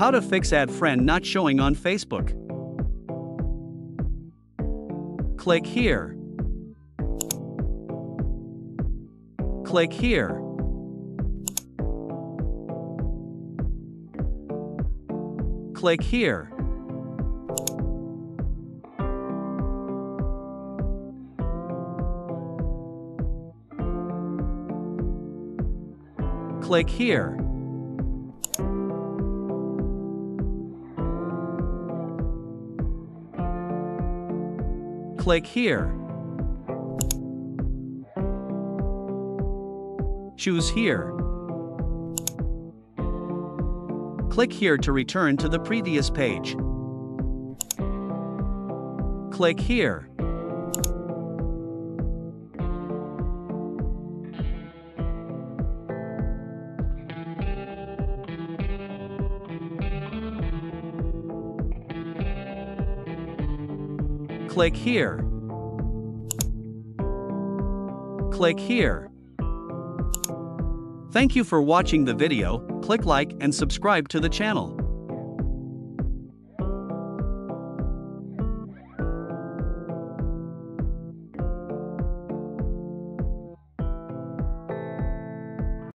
How to fix add friend not showing on Facebook. Click here. Click here. Click here. Click here. Click here. Choose here. Click here to return to the previous page. Click here. Click here. Click here. Thank you for watching the video. Click like and subscribe to the channel.